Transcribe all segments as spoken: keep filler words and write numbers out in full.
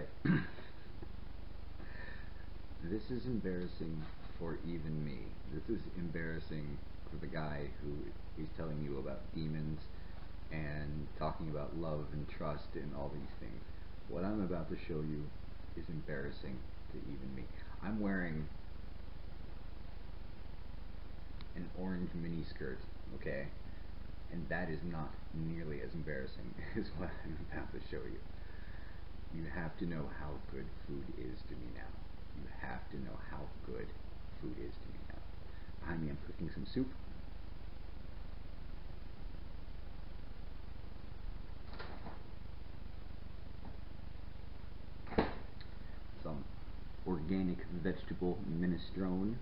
Alright. This is embarrassing for even me. This is embarrassing for the guy who is telling you about demons and talking about love and trust and all these things. What I'm about to show you is embarrassing to even me. I'm wearing an orange miniskirt, okay? And that is not nearly as embarrassing as what I'm about to show you. You have to know how good food is to me now. You have to know how good food is to me now. Behind me, I'm cooking some soup. Some organic vegetable minestrone.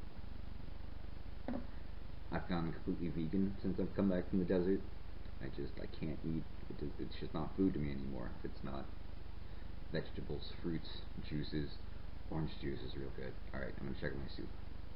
I've gone completely vegan since I've come back from the desert. I just, I can't eat, it, it's just not food to me anymore if it's not vegetables, fruits, juices. Orange juice is real good. Alright, I'm gonna check my soup.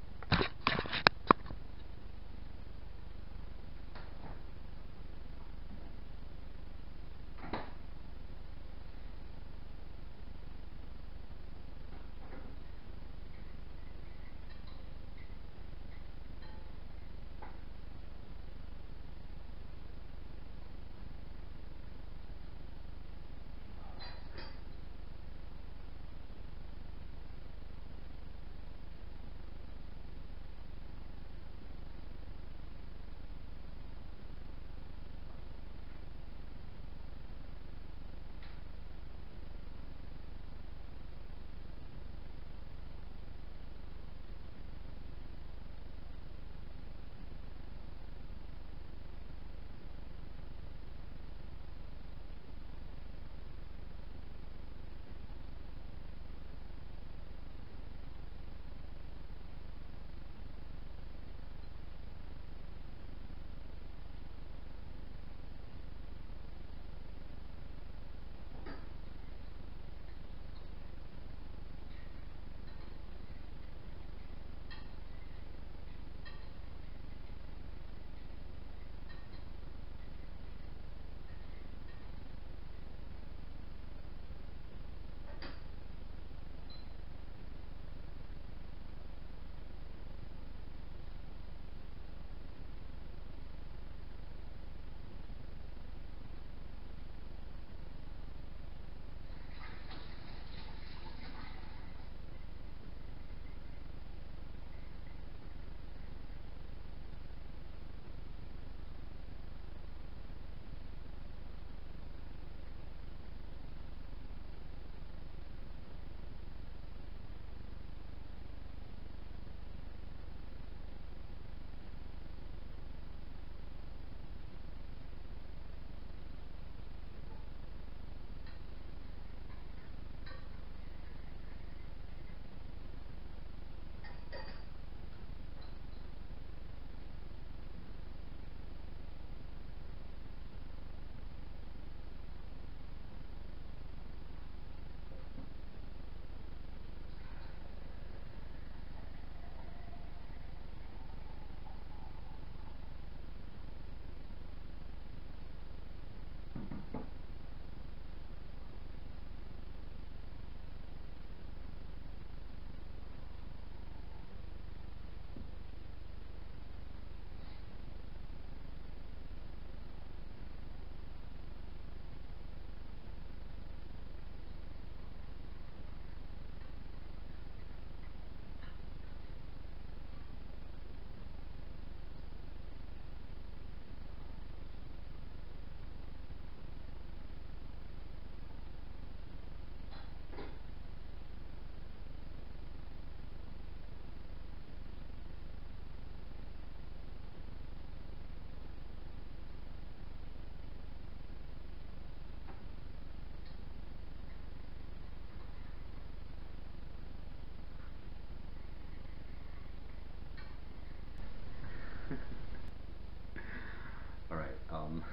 Alright, um...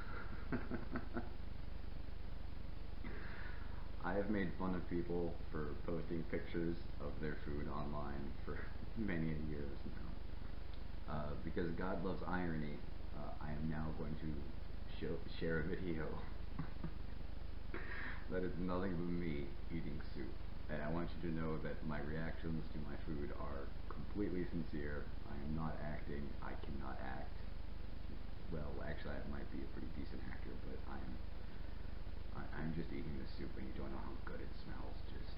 I have made fun of people for posting pictures of their food online for many years now. Uh, because God loves irony, uh, I am now going to show, share a video That is nothing but me eating soup. And I want you to know that my reactions to my food are completely sincere. I am not acting. I cannot act. Well, actually, I might be a pretty decent actor, but I'm I, I'm just eating the soup, and you don't know how good it smells. Just,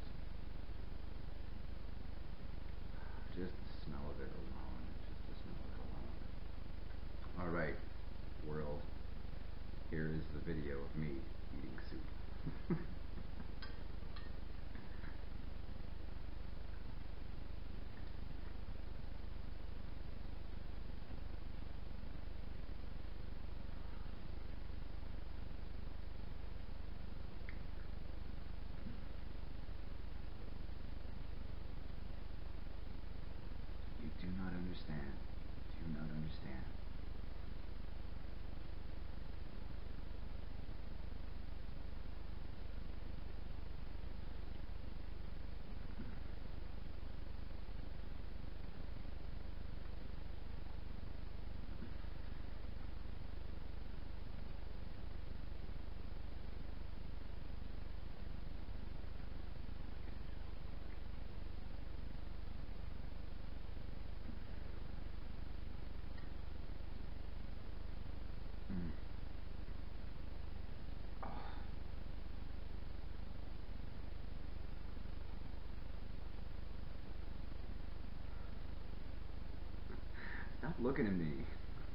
just the smell of it alone. Just the smell of it alone. All right, world. Here is the video of me eating soup. You do not understand. Do not understand. Mm. Oh. Stop looking at me.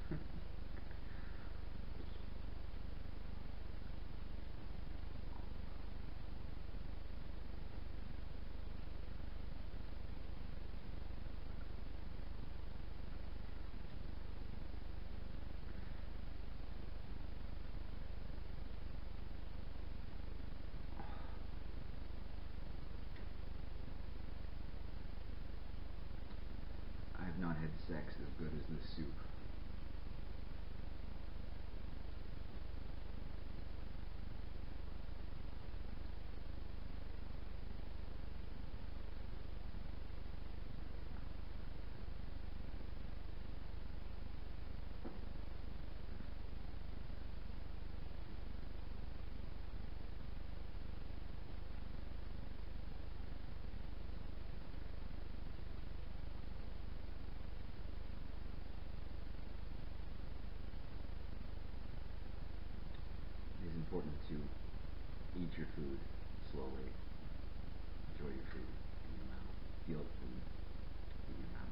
I have not had sex as good as this soup. It is important to eat your food slowly. Enjoy your food in your mouth. Feel the food in your mouth.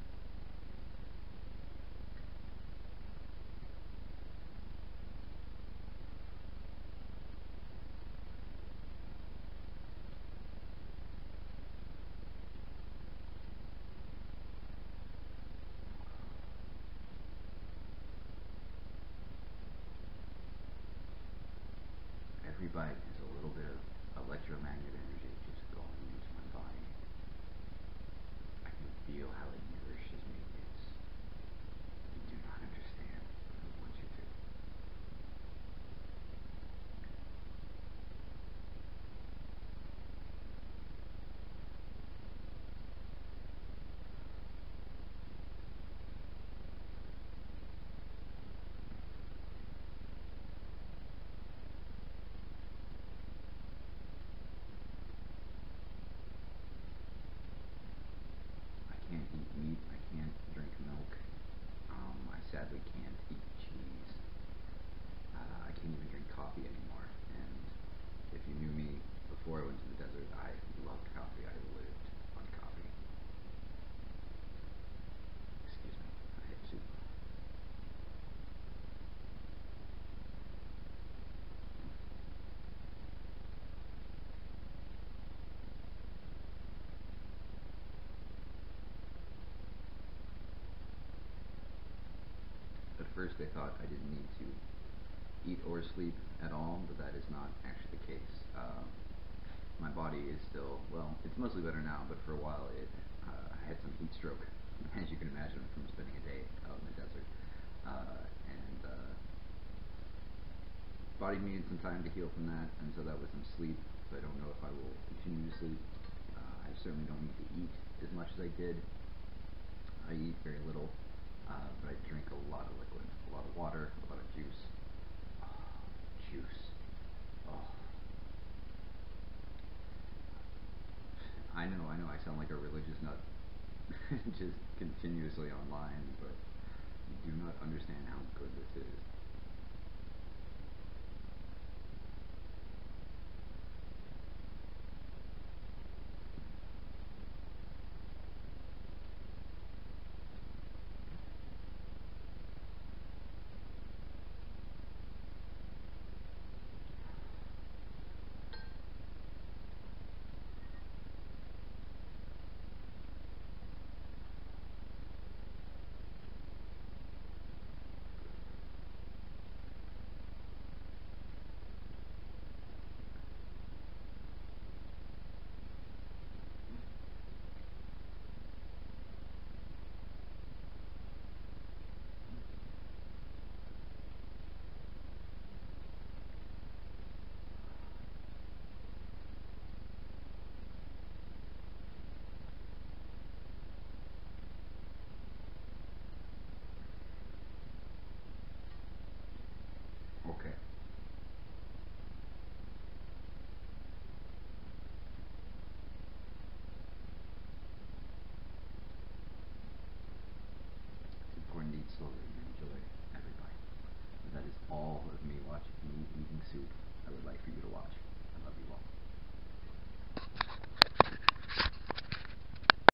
Every bite is a little bit of electromagnetic energy just going into my body. I can feel how it nourishes me. It's, you do not understand. I want you to. I can't eat meat. I can't drink milk. Um, I sadly can't eat cheese. Uh, I can't even drink coffee anymore. And if you knew me before I went to the desert, I loved coffee. I lived on coffee. Excuse me. I had soup. At first I thought I didn't need to eat or sleep at all, but that is not actually the case. Uh, my body is still, well, it's mostly better now, but for a while it uh, I had some heat stroke, as you can imagine from spending a day out in the desert. Uh, and uh, body needed some time to heal from that, and so that was some sleep, so I don't know if I will continue to sleep. Uh, I certainly don't need to eat as much as I did. I eat very little, uh, but I drink a lot of liquid, a lot of water, a lot of juice. Oh, juice. Oh. I know, I know, I sound like a religious nut just continuously online, but you do not understand how good this is. Okay. It's important to eat slowly and enjoy every bite. That is all of me watching me eating soup I would like for you to watch. I love you all.